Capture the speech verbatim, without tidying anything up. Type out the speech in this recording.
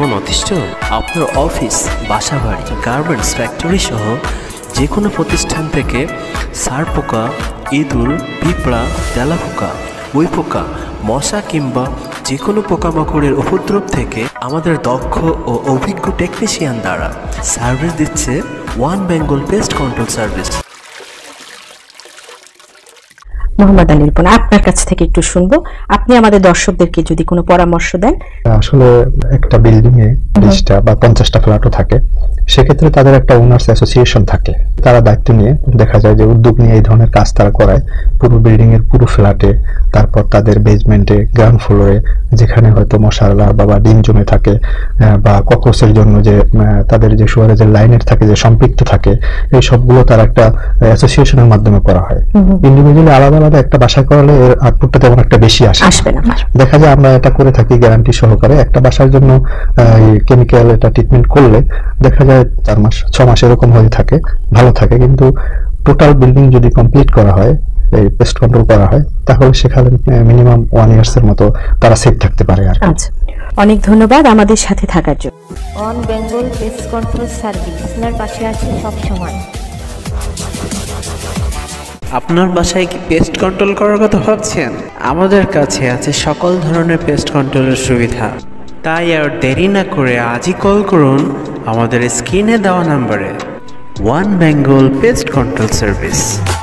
প্রতিষ্ঠান, আপনার office, বাসাবাড়ি, garments factory সহ যে কোনো প্রতিষ্ঠান থেকে সার পোকা, ইঁদুর, পিঁপড়া, তেলাপোকা, উইপোকা, মশা কিংবা যে কোনো পোকামাকড়ের উপদ্রব থেকে আমাদের দক্ষ ও অভিজ্ঞ টেকনিশিয়ান দ্বারা সার্ভিস দিচ্ছে one Bengal pest control service. Mohammad Ali Ripon, আপনার কাছ থেকে একটু শুনবো, আপনি আমাদের দর্শকদেরকে যদি কোনো পরামর্শ দেন। আসলে একটা বিল্ডিং এ বিশটা বা পঞ্চাশটা ফ্ল্যাটও থাকে, সেক্ষেত্রে তাদের একটা ওনার্স অ্যাসোসিয়েশন থাকে, তারা দায়িত্ব নিয়ে দেখা যায় যে উদ্যোগ নিয়ে এই ধরনের কাজ তারা করায় পুরো বিল্ডিং এর পুরো ফ্ল্যাটে, তারপর তাদের বেসমেন্টে, গ্রাউন্ড ফ্লোরে যেখানে হয়তো মশার লার্ভা বা ডিম জমে থাকে বা ককরোচের জন্য যে তাদের যে সুয়ারেজের লাইনের থাকে যে সম্পৃক্ত থাকে, এই সবগুলো তার একটা অ্যাসোসিয়েশনের মাধ্যমে করা হয়। ইন্ডিভিজুয়ালি আলাদা আলাদা একটা বাসা করালে এর আউটপুটটা তেমন একটা বেশি আসে আসবে না। দেখা যায় আমরা এটা করে থাকি গ্যারান্টি সহকারে, একটা বাসার জন্য কেমিক্যাল এটা ট্রিটমেন্ট করলে দেখা যায় চার মাস ছ মাস এরকম হয়ে থাকে, ভালো থাকে। কিন্তু টোটাল বিল্ডিং যদি কমপ্লিট করা হয়, এই পেস্ট কন্ট্রোল করা হয়, তাহলে সেখানে মিনিমাম ওয়ান ইয়ার্স এর মতো তারা সেফ থাকতে পারে। আর আচ্ছা, অনেক ধন্যবাদ আমাদের সাথে থাকার জন্য। One Bengal pest control service আপনার পাশে আছে সব সময়। আপনার বাসায় কি পেস্ট কন্ট্রোল করার কথা ভাবছেন? আমাদের কাছে আছে সকল ধরনের পেস্ট কন্ট্রোলের সুবিধা। তাই আর দেরি না করে আজই কল করুন আমাদের স্ক্রিনে দেওয়া নম্বরে। One Bengal pest control service.